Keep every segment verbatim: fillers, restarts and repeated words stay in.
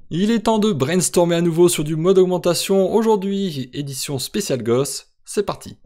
Il est temps de brainstormer à nouveau sur du mode augmentation. Aujourd'hui, édition spéciale gosse. C'est parti.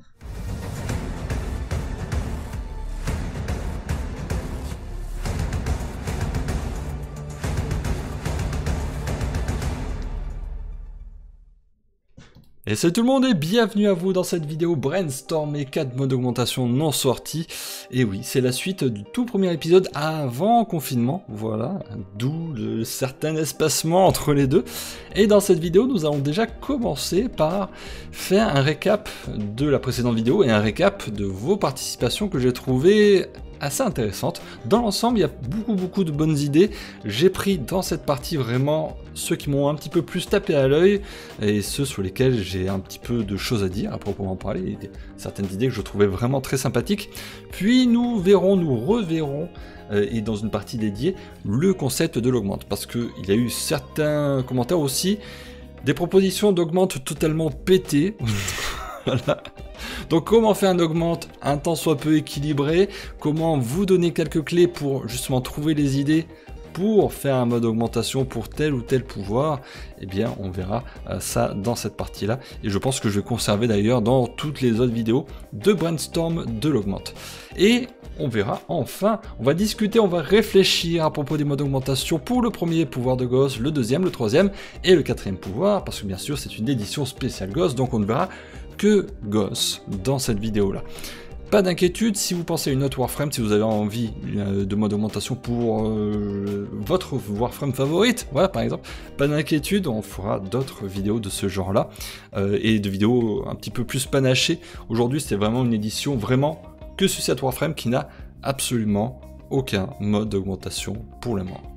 Et salut tout le monde et bienvenue à vous dans cette vidéo brainstorm et quatre modes d'augmentation non sortis. Et oui, c'est la suite du tout premier épisode avant confinement, voilà, d'où le certain espacement entre les deux. Et dans cette vidéo, nous allons déjà commencer par faire un récap de la précédente vidéo et un récap de vos participations que j'ai trouvées assez intéressantes. Dans l'ensemble, il y a beaucoup beaucoup de bonnes idées. J'ai pris dans cette partie vraiment ceux qui m'ont un petit peu plus tapé à l'œil et ceux sur lesquels j'ai un petit peu de choses à dire à proprement parler, certaines idées que je trouvais vraiment très sympathiques. Puis nous verrons, nous reverrons euh, et dans une partie dédiée le concept de l'augmente, parce que il y a eu certains commentaires aussi, des propositions d'augmente totalement pétées. Voilà. Donc comment faire un augmente un tant soit peu équilibré, comment vous donner quelques clés pour justement trouver les idées pour faire un mode augmentation pour tel ou tel pouvoir, eh bien on verra euh, ça dans cette partie là, et je pense que je vais conserver d'ailleurs dans toutes les autres vidéos de brainstorm de l'augmente. Et on verra enfin, on va discuter, on va réfléchir à propos des modes d'augmentation pour le premier pouvoir de gosse, le deuxième, le troisième et le quatrième pouvoir, parce que bien sûr c'est une édition spéciale gosse, donc on ne verra que gosse dans cette vidéo là. Pas d'inquiétude, si vous pensez à une autre Warframe, si vous avez envie euh, de mode augmentation pour euh, votre Warframe favorite, voilà par exemple, pas d'inquiétude, on fera d'autres vidéos de ce genre là, euh, et de vidéos un petit peu plus panachées. Aujourd'hui c'est vraiment une édition vraiment que sur cette Warframe qui n'a absolument aucun mode d'augmentation pour le moment.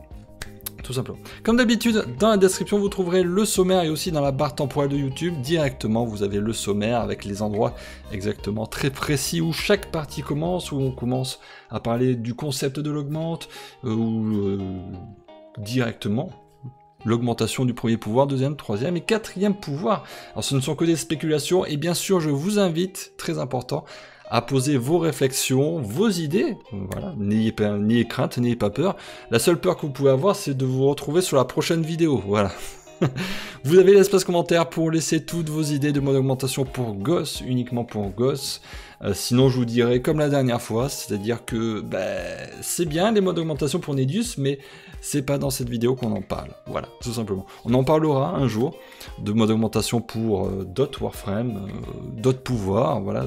Tout simplement. Comme d'habitude, dans la description, vous trouverez le sommaire et aussi dans la barre temporelle de YouTube, directement, vous avez le sommaire avec les endroits exactement très précis où chaque partie commence, où on commence à parler du concept de l'augmente, euh, ou euh, directement l'augmentation du premier pouvoir, deuxième, troisième et quatrième pouvoir. Alors ce ne sont que des spéculations et bien sûr, je vous invite, très important, à poser vos réflexions, vos idées, voilà, n'ayez pas, n'ayez crainte, n'ayez pas peur. La seule peur que vous pouvez avoir, c'est de vous retrouver sur la prochaine vidéo, voilà. Vous avez l'espace commentaire pour laisser toutes vos idées de mode augmentation pour gosse, uniquement pour gosse. Euh, sinon, je vous dirai comme la dernière fois, c'est-à-dire que bah, c'est bien les modes d'augmentation pour Nedius, mais c'est pas dans cette vidéo qu'on en parle. Voilà, tout simplement. On en parlera un jour de mode d'augmentation pour euh, d'autres Warframe, euh, d'autres pouvoirs, voilà.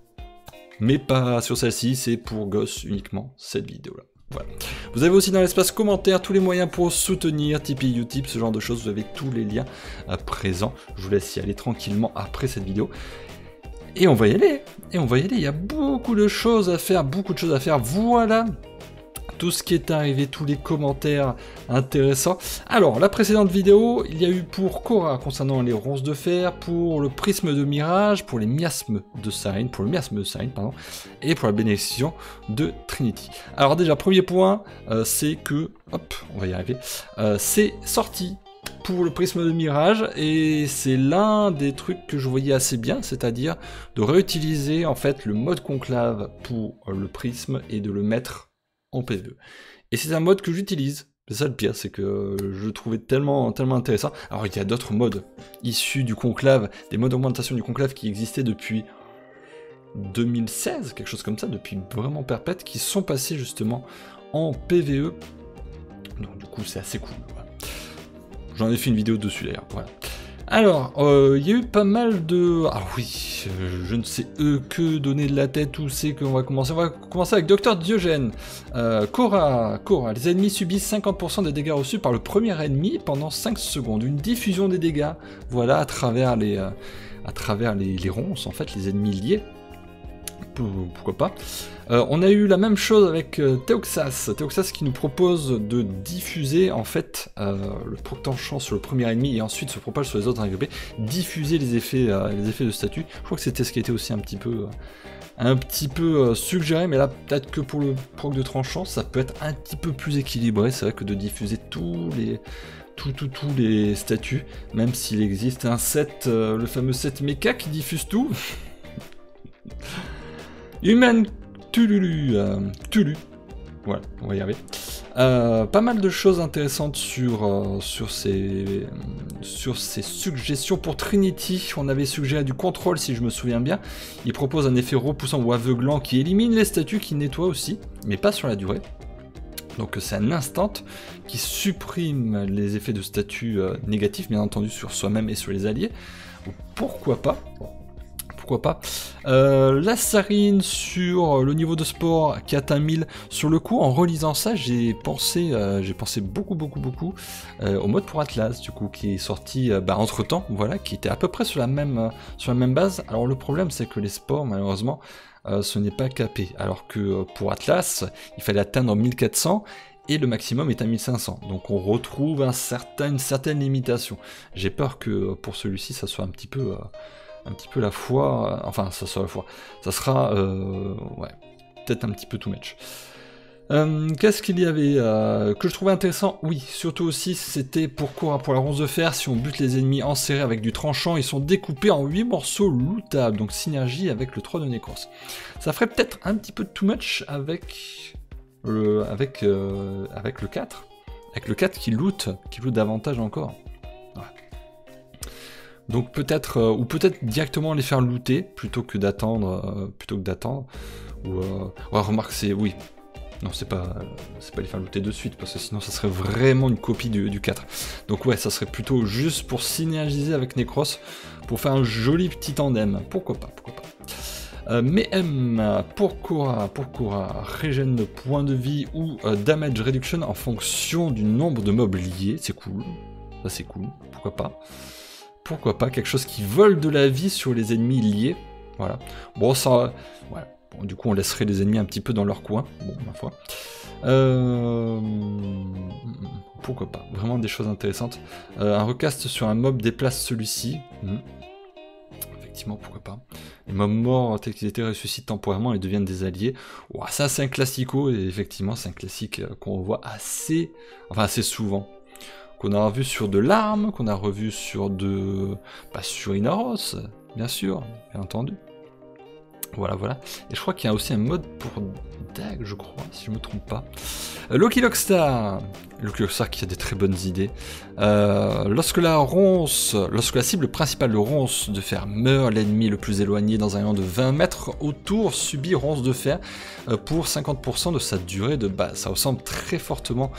Mais pas sur celle-ci, c'est pour gosse uniquement, cette vidéo-là. Voilà. Vous avez aussi dans l'espace commentaire tous les moyens pour soutenir, Tipeee, Utip, ce genre de choses, vous avez tous les liens à présent. Je vous laisse y aller tranquillement après cette vidéo. Et on va y aller, et on va y aller, il y a beaucoup de choses à faire, beaucoup de choses à faire, voilà tout ce qui est arrivé, tous les commentaires intéressants. Alors, la précédente vidéo, il y a eu pour Khora concernant les ronces de fer, pour le prisme de mirage, pour les miasmes de Sarine, pour le miasme de Sarine, pardon, et pour la bénédiction de Trinity. Alors déjà, premier point, euh, c'est que, hop, on va y arriver, euh, c'est sorti pour le prisme de mirage, et c'est l'un des trucs que je voyais assez bien, c'est-à-dire de réutiliser en fait le mode conclave pour le prisme et de le mettre en P V E. Et c'est un mode que j'utilise. C'est ça le pire, c'est que je le trouvais tellement, tellement intéressant. Alors il y a d'autres modes issus du conclave, des modes d'augmentation du conclave qui existaient depuis deux mille seize, quelque chose comme ça, depuis vraiment perpète, qui sont passés justement en P V E. Donc du coup c'est assez cool. Voilà. J'en ai fait une vidéo dessus d'ailleurs. Voilà. Alors, euh, il y a eu pas mal de... Ah oui, euh, je ne sais eux que donner de la tête, où c'est qu'on va commencer. On va commencer avec Docteur Diogène. Euh, Khora, Khora, les ennemis subissent cinquante pour cent des dégâts reçus par le premier ennemi pendant cinq secondes. Une diffusion des dégâts, voilà, à travers les, euh, à travers les, les ronces, en fait, les ennemis liés. Pourquoi pas. Euh, on a eu la même chose avec euh, Teoxas, Teoxas qui nous propose de diffuser en fait euh, le proctanchant sur le premier ennemi et ensuite se propage sur les autres agrégés, diffuser les effets, euh, les effets de statut. Je crois que c'était ce qui était aussi un petit peu, euh, un petit peu euh, suggéré, mais là peut-être que pour le proc de tranchant, ça peut être un petit peu plus équilibré. C'est vrai que de diffuser tous les tous tous tous les statuts, même s'il existe un set, euh, le fameux set mecha qui diffuse tout. Human Tululu, euh, Tulu, voilà, on va y arriver. Euh, pas mal de choses intéressantes sur, euh, sur, ces, sur ces suggestions. Pour Trinity, on avait suggéré du contrôle si je me souviens bien. Il propose un effet repoussant ou aveuglant qui élimine les statues, qui nettoie aussi, mais pas sur la durée. Donc c'est un instant qui supprime les effets de statut euh, négatifs, bien entendu, sur soi-même et sur les alliés. Pourquoi pas? Pourquoi pas. Euh, la Sarine sur le niveau de sport qui atteint mille. Sur le coup, en relisant ça, j'ai pensé, euh, j'ai pensé beaucoup, beaucoup, beaucoup euh, au mode pour Atlas, du coup, qui est sorti euh, bah, entre temps, voilà, qui était à peu près sur la même, euh, sur la même base. Alors le problème, c'est que les sports, malheureusement, euh, ce n'est pas capé. Alors que euh, pour Atlas, il fallait atteindre mille quatre cents. Et le maximum est à mille cinq cents, donc on retrouve un certain, une certaine limitation. J'ai peur que pour celui-ci, ça soit un petit peu, euh, un petit peu la foi, euh, enfin ça sera la foi, ça sera, euh, ouais, peut-être un petit peu too much. Euh, Qu'est-ce qu'il y avait euh, que je trouvais intéressant? Oui, surtout aussi, c'était pour Cora, pour la ronce de fer, si on bute les ennemis enserrés avec du tranchant, ils sont découpés en huit morceaux lootables, donc synergie avec le trois de Necros. Ça ferait peut-être un petit peu too much avec... Le, avec, euh, avec le quatre, avec le quatre qui loot, qui loot davantage encore. Ouais. Donc peut-être, euh, ou peut-être directement les faire looter plutôt que d'attendre, euh, plutôt que d'attendre. Ou euh, ouais, remarque c'est, oui, non c'est pas, c'est pas les faire looter de suite parce que sinon ça serait vraiment une copie du, du quatre. Donc ouais, ça serait plutôt juste pour synergiser avec Necros, pour faire un joli petit tandem. Pourquoi pas, pourquoi pas. Euh, mais M, pour Cora, pour Cora, régène de points de vie ou euh, damage reduction en fonction du nombre de mobs liés, c'est cool, ça c'est cool, pourquoi pas. Pourquoi pas, quelque chose qui vole de la vie sur les ennemis liés, voilà. Bon, ça, ouais. Bon, du coup on laisserait les ennemis un petit peu dans leur coin, bon, ma foi. Euh... Pourquoi pas, vraiment des choses intéressantes. Euh, un recast sur un mob déplace celui-ci. Mmh. Pourquoi pas. Les mobs morts, tels qu'ils étaient, ressuscitent temporairement et deviennent des alliés. Ouah, ça c'est un classico, et effectivement c'est un classique euh, qu'on voit assez, enfin assez souvent. Qu'on a revu sur de l'arme, qu'on a revu sur de... Bah, sur Inaros, bien sûr, bien entendu. Voilà, voilà. Et je crois qu'il y a aussi un mode pour Dag, je crois, si je me trompe pas. Euh, Loki Lockstar. Loki Lockstar qui a des très bonnes idées. Euh, lorsque la ronce, lorsque la cible principale de ronce de fer meurt, l'ennemi le plus éloigné dans un rayon de vingt mètres autour subit ronce de fer euh, pour cinquante pour cent de sa durée de base. Ça ressemble très fortement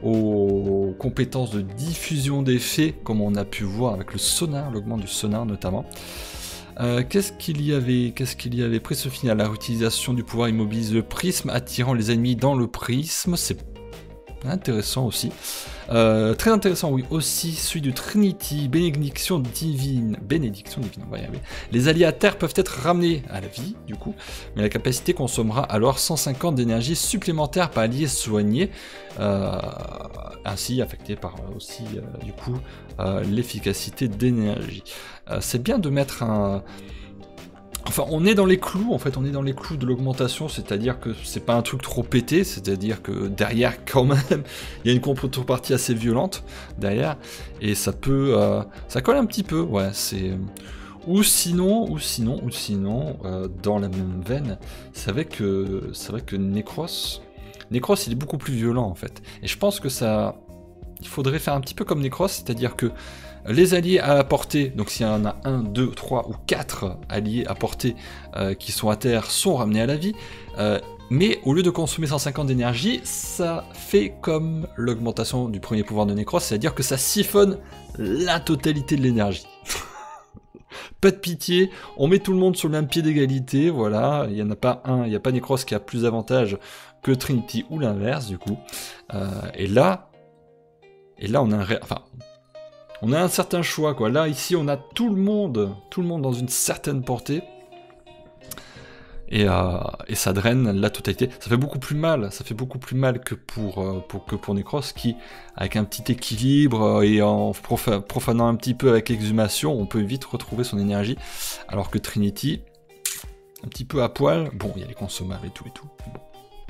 aux compétences de diffusion d'effets, comme on a pu voir avec le sonar, l'augment du sonar notamment. Euh, Qu'est-ce qu'il y avait Qu'est-ce qu'il y avait Prisme final, la réutilisation du pouvoir immobilise le prisme, attirant les ennemis dans le prisme, c'est intéressant aussi. Euh, très intéressant, oui, aussi celui de Trinity, bénédiction divine, bénédiction divine, on va y arriver. Les alliés à terre peuvent être ramenés à la vie, du coup, mais la capacité consommera alors cent cinquante d'énergie supplémentaire par allié soigné, euh, ainsi affecté par euh, aussi, euh, du coup, euh, l'efficacité d'énergie. Euh, c'est bien de mettre un... Enfin, on est dans les clous, en fait, on est dans les clous de l'augmentation, c'est-à-dire que c'est pas un truc trop pété, c'est-à-dire que derrière, quand même, il y a une contrepartie assez violente, derrière, et ça peut... Euh, ça colle un petit peu, ouais, c'est... Ou sinon, ou sinon, ou sinon, euh, dans la même veine, c'est vrai que, c'est vrai que Necros... Necros, il est beaucoup plus violent, en fait. Et je pense que ça... Il faudrait faire un petit peu comme Necros, c'est-à-dire que les alliés à portée, donc s'il y en a un, deux, trois ou quatre alliés à portée euh, qui sont à terre, sont ramenés à la vie, euh, mais au lieu de consommer cent cinquante d'énergie, ça fait comme l'augmentation du premier pouvoir de Necros, c'est-à-dire que ça siphonne la totalité de l'énergie. Pas de pitié, on met tout le monde sur le même pied d'égalité, voilà, il n'y en a pas un, il n'y a pas Necros qui a plus d'avantages que Trinity ou l'inverse du coup, euh, et là, et là on a un ré... enfin, on a un certain choix, quoi. Là, ici, on a tout le monde, tout le monde dans une certaine portée. Et, euh, et ça draine la totalité. Ça fait beaucoup plus mal, ça fait beaucoup plus mal que pour, euh, pour, que pour Necros, qui, avec un petit équilibre et en profa profanant un petit peu avec exhumation, on peut vite retrouver son énergie. Alors que Trinity, un petit peu à poil, bon, il y a les consommables et tout et tout. Bon.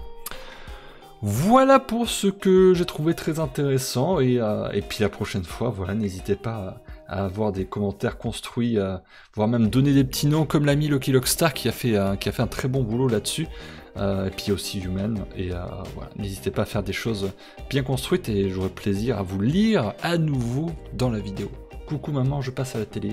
Voilà pour ce que j'ai trouvé très intéressant, et, euh, et puis la prochaine fois, voilà, n'hésitez pas à, à avoir des commentaires construits, euh, voire même donner des petits noms comme l'ami Loki Lockstar qui a fait, euh, qui a fait un très bon boulot là-dessus. euh, et puis aussi humaine. Et euh, voilà, n'hésitez pas à faire des choses bien construites et j'aurai plaisir à vous lire à nouveau dans la vidéo. Coucou maman, je passe à la télé.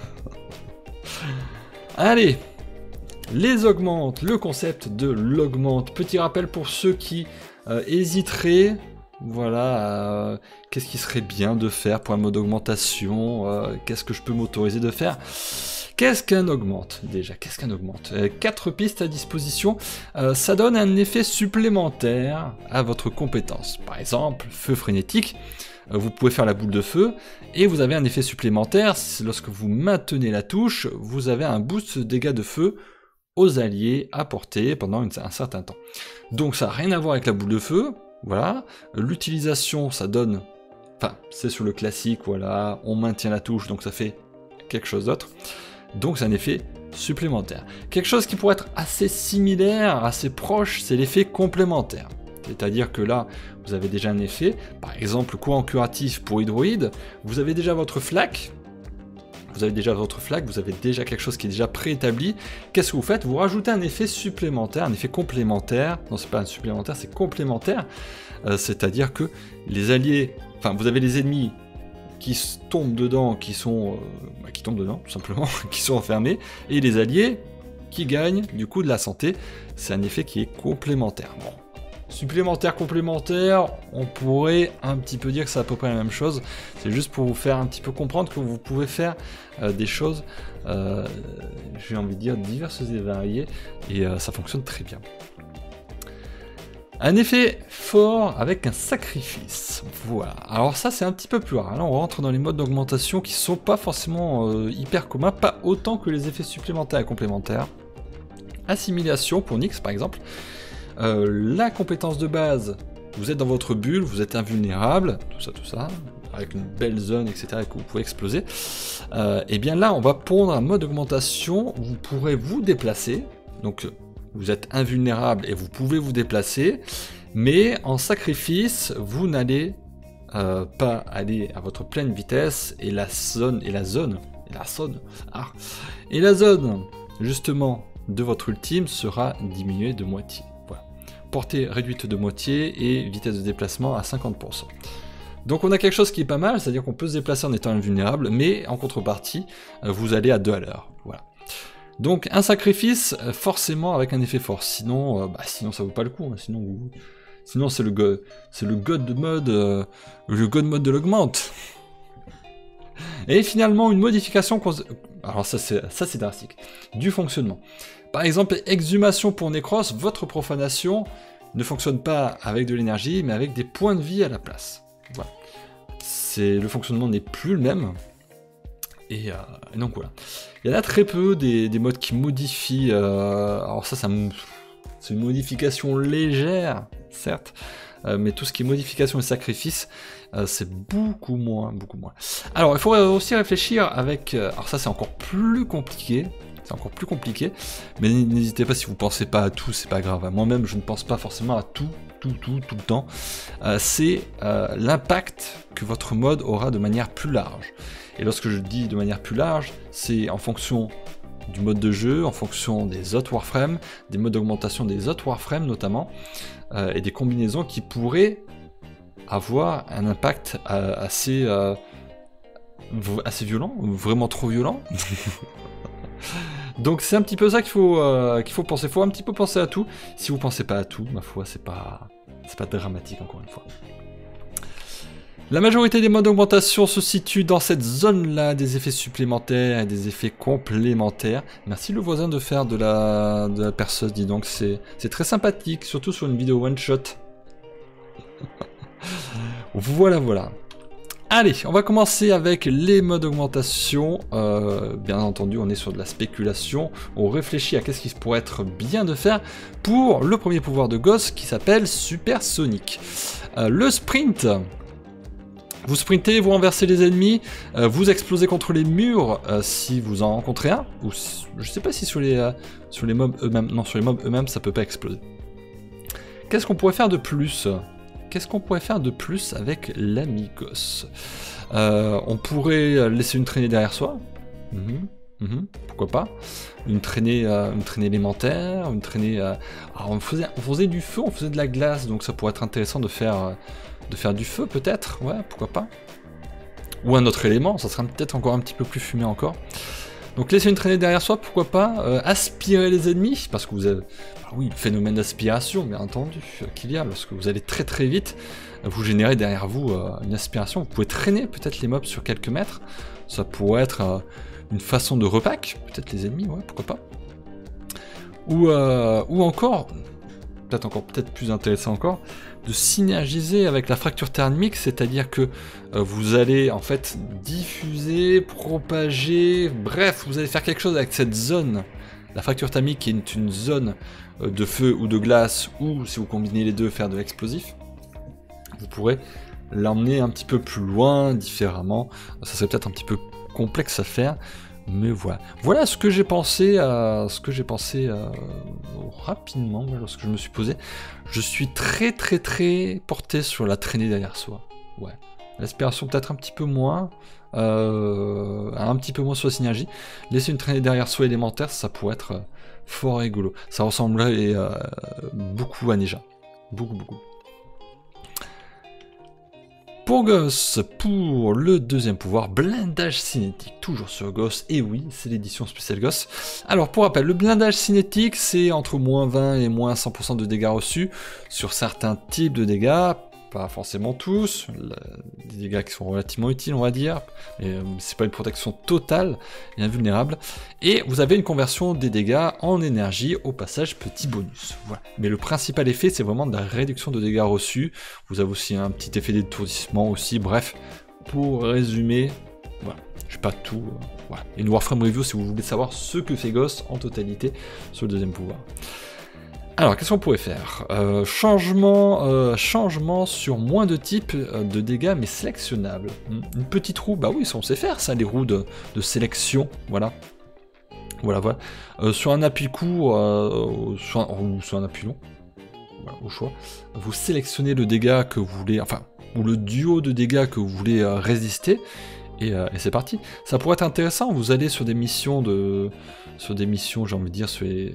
Allez, les augmentes, le concept de l'augmente. Petit rappel pour ceux qui euh, hésiteraient. Voilà, euh, qu'est-ce qui serait bien de faire pour un mode augmentation, euh, qu'est-ce que je peux m'autoriser de faire. Qu'est-ce qu'un augmente déjà? Qu'est-ce qu'un augmente? euh, Quatre pistes à disposition, euh, ça donne un effet supplémentaire à votre compétence. Par exemple, feu frénétique, euh, vous pouvez faire la boule de feu, et vous avez un effet supplémentaire, lorsque vous maintenez la touche, vous avez un boost de dégâts de feu aux alliés à portée pendant une, un certain temps. Donc ça n'a rien à voir avec la boule de feu. Voilà, l'utilisation ça donne, enfin c'est sur le classique, voilà, on maintient la touche donc ça fait quelque chose d'autre, donc c'est un effet supplémentaire. Quelque chose qui pourrait être assez similaire, assez proche, c'est l'effet complémentaire. C'est-à-dire que là, vous avez déjà un effet, par exemple courant curatif pour Hydroïde, vous avez déjà votre flaque, vous avez déjà votre flaque, vous avez déjà quelque chose qui est déjà préétabli. Qu'est-ce que vous faites? Vous rajoutez un effet supplémentaire, un effet complémentaire. Non, c'est pas un supplémentaire, c'est complémentaire. Euh, C'est-à-dire que les alliés, enfin, vous avez les ennemis qui tombent dedans, qui sont, euh, bah, qui tombent dedans, tout simplement, qui sont enfermés, et les alliés qui gagnent du coup de la santé. C'est un effet qui est complémentaire. Bon. Supplémentaire, complémentaire, on pourrait un petit peu dire que c'est à peu près la même chose. C'est juste pour vous faire un petit peu comprendre que vous pouvez faire euh, des choses, euh, j'ai envie de dire, diverses et variées, et euh, ça fonctionne très bien. Un effet fort avec un sacrifice. Voilà. Alors ça c'est un petit peu plus rare. Là on rentre dans les modes d'augmentation qui sont pas forcément euh, hyper communs, pas autant que les effets supplémentaires et complémentaires. Assimilation pour Nyx par exemple. Euh, la compétence de base, vous êtes dans votre bulle, vous êtes invulnérable, tout ça, tout ça, avec une belle zone, et cetera, que vous pouvez exploser. Euh, et bien là, on va pondre un mode d'augmentation où vous pourrez vous déplacer. Donc, vous êtes invulnérable et vous pouvez vous déplacer, mais en sacrifice, vous n'allez euh, pas aller à votre pleine vitesse et la zone, et la zone, et la zone, ah, et la zone, justement, de votre ultime sera diminuée de moitié. Portée réduite de moitié et vitesse de déplacement à cinquante pour cent. Donc on a quelque chose qui est pas mal, c'est-à-dire qu'on peut se déplacer en étant invulnérable, mais en contrepartie, vous allez à deux à l'heure. Voilà. Donc un sacrifice, forcément avec un effet fort, sinon, euh, bah, sinon ça vaut pas le coup, hein. sinon, vous... sinon c'est le god, c'est le god mode, euh, le god mode de l'augmente. Et finalement une modification, alors ça c'est ça c'est drastique, du fonctionnement. Par exemple, exhumation pour Nécros, votre profanation ne fonctionne pas avec de l'énergie, mais avec des points de vie à la place. Voilà. Le fonctionnement n'est plus le même. Et, euh, et donc voilà. Il y en a très peu des, des modes qui modifient. Euh, alors ça, ça c'est une modification légère, certes, euh, mais tout ce qui est modification et sacrifice, euh, c'est beaucoup moins, beaucoup moins. Alors, il faut aussi réfléchir avec. Euh, alors ça, c'est encore plus compliqué. C'est encore plus compliqué, mais n'hésitez pas, si vous pensez pas à tout, c'est pas grave. Moi-même, je ne pense pas forcément à tout, tout, tout, tout le temps. Euh, c'est euh, l'impact que votre mode aura de manière plus large. Et lorsque je dis de manière plus large, c'est en fonction du mode de jeu, en fonction des autres Warframes, des modes d'augmentation des autres Warframes notamment, euh, et des combinaisons qui pourraient avoir un impact euh, assez, euh, assez violent, vraiment trop violent. Donc c'est un petit peu ça qu'il faut, euh, qu'il faut penser. Il faut un petit peu penser à tout. Si vous pensez pas à tout, ma foi, c'est pas, c'est pas dramatique encore une fois. La majorité des modes d'augmentation se situent dans cette zone-là, des effets supplémentaires et des effets complémentaires. Merci le voisin de faire de la, de la perceuse, dis donc, c'est très sympathique, surtout sur une vidéo one-shot. Voilà, voilà. Allez, on va commencer avec les modes d'augmentation. Euh, bien entendu, on est sur de la spéculation. On réfléchit à qu'est-ce qui pourrait être bien de faire pour le premier pouvoir de Gauss qui s'appelle Supersonic. Euh, le sprint. Vous sprintez, vous renversez les ennemis, euh, vous explosez contre les murs euh, si vous en rencontrez un. Ou je sais pas si sur les, euh, sur les mobs eux-mêmes. Non, sur les mobs eux-mêmes, ça peut pas exploser. Qu'est-ce qu'on pourrait faire de plus ? Qu'est-ce qu'on pourrait faire de plus avec l'Amigos? euh, On pourrait laisser une traînée derrière soi. Mmh. Mmh, pourquoi pas. Une traînée, euh, une traînée élémentaire, une traînée... Euh... Alors on faisait, on faisait du feu, on faisait de la glace, donc ça pourrait être intéressant de faire, euh, de faire du feu peut-être, ouais, pourquoi pas. Ou un autre élément, ça sera peut-être encore un petit peu plus fumé encore. Donc laisser une traînée derrière soi, pourquoi pas. Euh, aspirer les ennemis, parce que vous avez... Ah oui, le phénomène d'aspiration, bien entendu, euh, qu'il y a, lorsque vous allez très très vite, vous générez derrière vous euh, une aspiration. Vous pouvez traîner peut-être les mobs sur quelques mètres, ça pourrait être euh, une façon de repack, peut-être les ennemis, ouais, pourquoi pas. Ou, euh, ou encore, peut-être encore peut-être plus intéressant encore, de synergiser avec la fracture thermique, c'est-à-dire que euh, vous allez en fait diffuser, propager, bref, vous allez faire quelque chose avec cette zone. La fracture thermique qui est une zone euh, de feu ou de glace, ou si vous combinez les deux, faire de l'explosif. Vous pourrez l'emmener un petit peu plus loin, différemment. Ça serait peut-être un petit peu complexe à faire, mais voilà. Voilà ce que j'ai pensé, à, ce que j'ai pensé euh, rapidement lorsque je me suis posé. Je suis très très très porté sur la traînée derrière soi. Ouais. L'aspiration peut-être un petit peu moins, euh, un petit peu moins sur la synergie. Laisser une traînée derrière soi élémentaire, ça pourrait être euh, fort rigolo. Ça ressemblerait euh, beaucoup à Neja. Beaucoup beaucoup. Pour Goss, pour le deuxième pouvoir, blindage cinétique, toujours sur Goss, et oui, c'est l'édition spéciale Goss. Alors pour rappel, le blindage cinétique, c'est entre moins vingt et moins cent pour cent de dégâts reçus sur certains types de dégâts, pas forcément tous, des dégâts qui sont relativement utiles on va dire, mais euh, c'est pas une protection totale et invulnérable, et vous avez une conversion des dégâts en énergie, au passage petit bonus, voilà. Mais le principal effet c'est vraiment de la réduction de dégâts reçus, vous avez aussi un petit effet d'étourdissement aussi, bref, pour résumer, voilà, je sais pas tout, euh, voilà. Une Warframe Review si vous voulez savoir ce que fait Goss en totalité sur le deuxième pouvoir. Alors, qu'est-ce qu'on pourrait faire euh, changement, euh, changement sur moins de types de dégâts, mais sélectionnables. Une petite roue, bah oui, ça on sait faire, ça, les roues de, de sélection, voilà. Voilà, voilà. Euh, sur un appui court, euh, sur un, ou sur un appui long, voilà, au choix, vous sélectionnez le dégât que vous voulez, enfin, ou le duo de dégâts que vous voulez euh, résister, et, euh, et c'est parti. Ça pourrait être intéressant, vous allez sur des missions de... Sur des missions, j'ai envie de dire, sur les...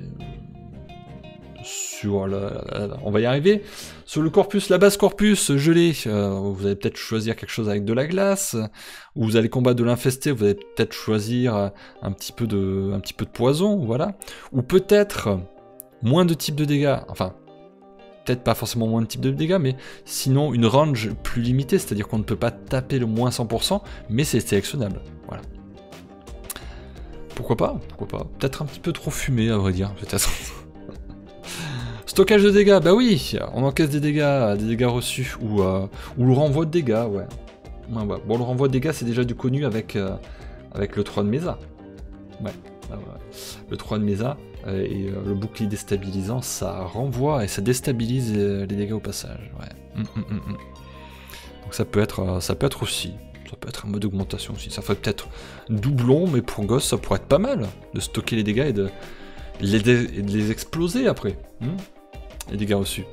Sur la, on va y arriver, sur le corpus, la base corpus gelé, euh, vous allez peut-être choisir quelque chose avec de la glace, ou vous allez combattre de l'infesté, vous allez peut-être choisir un petit peu de, un petit peu de poison, voilà, ou peut-être moins de types de dégâts, enfin, peut-être pas forcément moins de types de dégâts, mais sinon une range plus limitée, c'est-à-dire qu'on ne peut pas taper le moins cent pour cent, mais c'est sélectionnable, voilà. Pourquoi pas, pourquoi pas, peut-être un petit peu trop fumé à vrai dire, peut-être. Stockage de dégâts, bah oui, on encaisse des dégâts, des dégâts reçus, ou, euh, ou le renvoi de dégâts, ouais. ouais, ouais. Bon, le renvoi de dégâts, c'est déjà du connu avec, euh, avec le trois de Mesa. Ouais, ouais, ouais. Le trois de Mesa, euh, et euh, le bouclier déstabilisant, ça renvoie et ça déstabilise euh, les dégâts au passage, ouais. Mm, mm, mm. Donc ça peut être, euh, ça peut être aussi, ça peut être un mode d'augmentation aussi, ça ferait peut-être doublon, mais pour Goss, ça pourrait être pas mal, de stocker les dégâts et de les, dé et de les exploser après. Mm. Les dégâts reçus.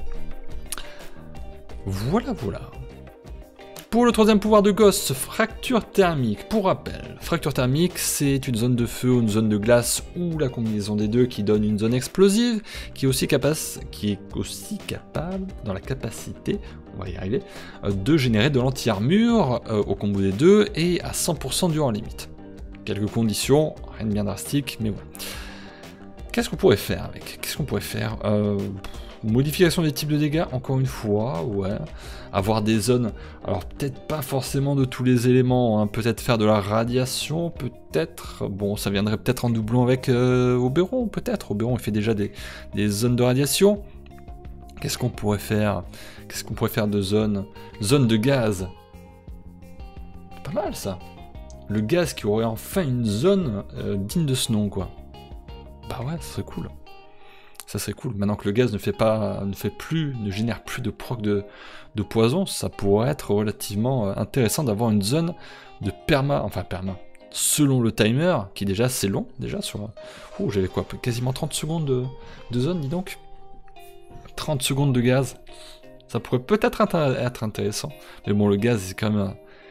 Voilà, voilà. Pour le troisième pouvoir de Goss, fracture thermique. Pour rappel, fracture thermique, c'est une zone de feu ou une zone de glace ou la combinaison des deux qui donne une zone explosive, qui est aussi, capace, qui est aussi capable, dans la capacité, on va y arriver, de générer de l'anti-armure euh, au combo des deux et à cent pour cent durant limite. Quelques conditions, rien de bien drastique, mais voilà. Qu'est-ce qu'on pourrait faire avec Qu'est-ce qu'on pourrait faire euh, Modification des types de dégâts, encore une fois, ouais. Avoir des zones, alors peut-être pas forcément de tous les éléments, hein. Peut-être faire de la radiation, peut-être. Bon, ça viendrait peut-être en doublon avec euh, Oberon, peut-être. Oberon, il fait déjà des, des zones de radiation. Qu'est-ce qu'on pourrait faire Qu'est-ce qu'on pourrait faire de zones Zone de gaz. Pas mal, ça. Le gaz qui aurait enfin une zone euh, digne de ce nom, quoi. Bah ouais, ça serait cool. Ça serait cool. Maintenant que le gaz ne fait pas, ne fait plus, ne génère plus de proc de, de poison, ça pourrait être relativement intéressant d'avoir une zone de perma, enfin perma, selon le timer, qui déjà c'est long, déjà sur... Oh, j'avais quoi, quasiment trente secondes de, de zone, dis donc. trente secondes de gaz. Ça pourrait peut-être être intéressant. Mais bon, le gaz, c'est quand même...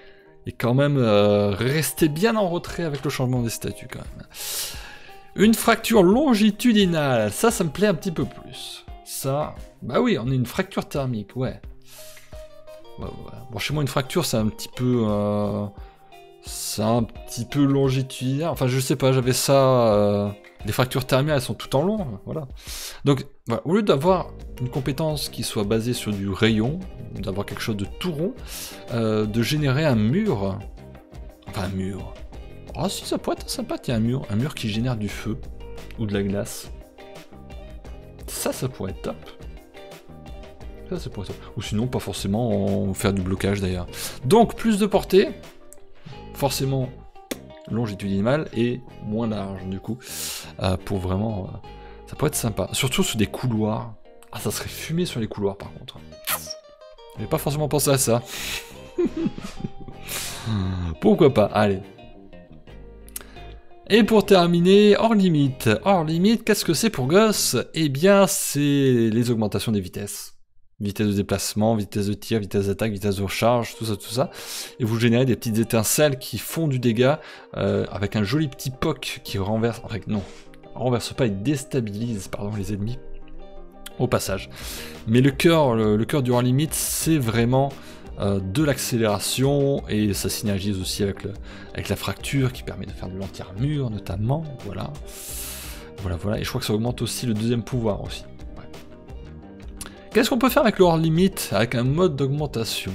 et quand même euh, rester bien en retrait avec le changement des statuts quand même. Une fracture longitudinale, ça, ça me plaît un petit peu plus. Ça, bah oui, on a une fracture thermique, ouais. ouais, ouais. Bon, chez moi, une fracture, c'est un petit peu... Euh... C'est un petit peu longitudinal. Enfin, je sais pas, j'avais ça... Euh... Les fractures thermiques, elles sont tout en long, voilà. Donc, voilà, au lieu d'avoir une compétence qui soit basée sur du rayon, d'avoir quelque chose de tout rond, euh, de générer un mur... Enfin, un mur... Ah oh, si, ça pourrait être sympa, tiens, un mur. Un mur qui génère du feu. Ou de la glace. Ça, ça pourrait être top. Ça, ça pourrait être top. Ou sinon, pas forcément, faire du blocage d'ailleurs. Donc, plus de portée. Forcément, longitudinal et moins large, du coup. Euh, pour vraiment... Euh, ça pourrait être sympa. Surtout sur des couloirs. Ah, ça serait fumé sur les couloirs, par contre. J'avais pas forcément pensé à ça. Pourquoi pas, allez. Et pour terminer, hors limite. Hors limite, qu'est-ce que c'est pour Goss? Eh bien, c'est les augmentations des vitesses. Vitesse de déplacement, vitesse de tir, vitesse d'attaque, vitesse de recharge, tout ça, tout ça. Et vous générez des petites étincelles qui font du dégât euh, avec un joli petit P O C qui renverse... Enfin, non, renverse pas, il déstabilise, pardon, les ennemis au passage. Mais le cœur le, le cœur du hors limite, c'est vraiment... Euh, de l'accélération, et ça synergise aussi avec, le, avec la fracture qui permet de faire de l'anti-armure notamment, voilà. Voilà, voilà, et je crois que ça augmente aussi le deuxième pouvoir aussi. Ouais. Qu'est-ce qu'on peut faire avec le hors limite, avec un mode d'augmentation?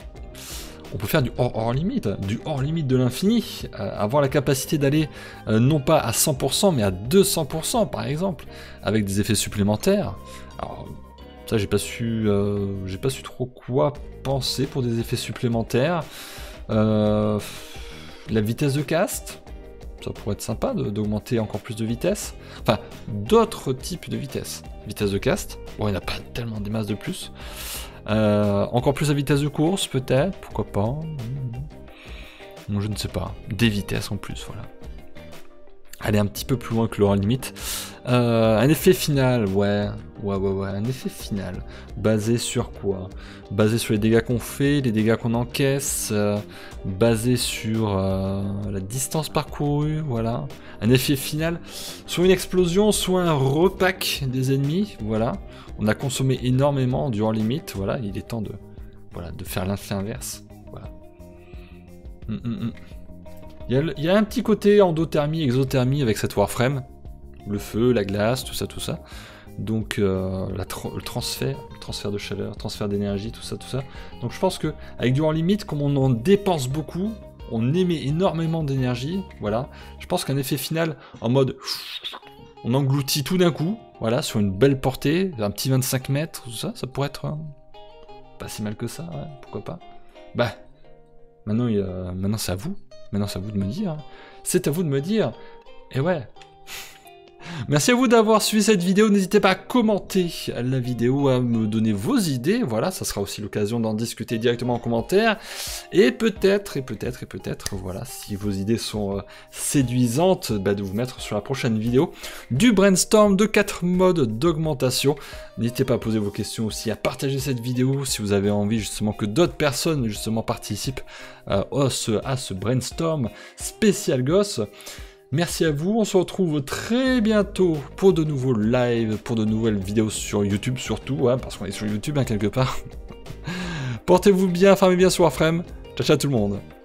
On peut faire du hors, hors limite, du hors limite de l'infini, euh, avoir la capacité d'aller euh, non pas à cent pour cent mais à deux cents pour cent par exemple, avec des effets supplémentaires. Alors, ça, j'ai pas su, euh, j'ai pas su trop quoi penser pour des effets supplémentaires. Euh, la vitesse de cast, ça pourrait être sympa d'augmenter encore plus de vitesse. Enfin, d'autres types de vitesse. Vitesse de cast, bon, il n'y en a pas tellement des masses de plus. Euh, encore plus la vitesse de course, peut-être, pourquoi pas. Non, je ne sais pas. Des vitesses en plus, voilà. Aller un petit peu plus loin que le hors limite. Euh, un effet final, ouais, ouais, ouais, ouais, un effet final. Basé sur quoi? Basé sur les dégâts qu'on fait, les dégâts qu'on encaisse, euh, basé sur euh, la distance parcourue, voilà. Un effet final, soit une explosion, soit un repack des ennemis, voilà. On a consommé énormément du hors limite, voilà, il est temps de, voilà, de faire l'effet inverse, voilà. Hum, hum, hum. Il y, a, il y a un petit côté endothermie, exothermie avec cette Warframe. Le feu, la glace, tout ça, tout ça. Donc euh, la tra le transfert, le transfert de chaleur, transfert d'énergie, tout ça, tout ça. Donc je pense que avec du hors limite, comme on en dépense beaucoup, on émet énormément d'énergie, voilà. Je pense qu'un effet final en mode... On engloutit tout d'un coup, voilà, sur une belle portée, un petit vingt-cinq mètres, tout ça, ça pourrait être... Euh, pas si mal que ça, ouais, pourquoi pas. Bah, maintenant, il, euh, maintenant c'est à vous. Maintenant, c'est à vous de me dire. C'est à vous de me dire. Et ouais. Merci à vous d'avoir suivi cette vidéo. N'hésitez pas à commenter la vidéo, à me donner vos idées. Voilà, ça sera aussi l'occasion d'en discuter directement en commentaire. Et peut-être, et peut-être, et peut-être, voilà, si vos idées sont euh, séduisantes, bah, de vous mettre sur la prochaine vidéo du brainstorm de quatre modes d'augmentation. N'hésitez pas à poser vos questions aussi, à partager cette vidéo si vous avez envie justement que d'autres personnes justement participent euh, à, ce, à ce brainstorm spécial Goss. Merci à vous, on se retrouve très bientôt pour de nouveaux lives, pour de nouvelles vidéos sur YouTube surtout, hein, parce qu'on est sur YouTube hein, quelque part. Portez-vous bien, fermez bien sur Warframe. Ciao ciao tout le monde.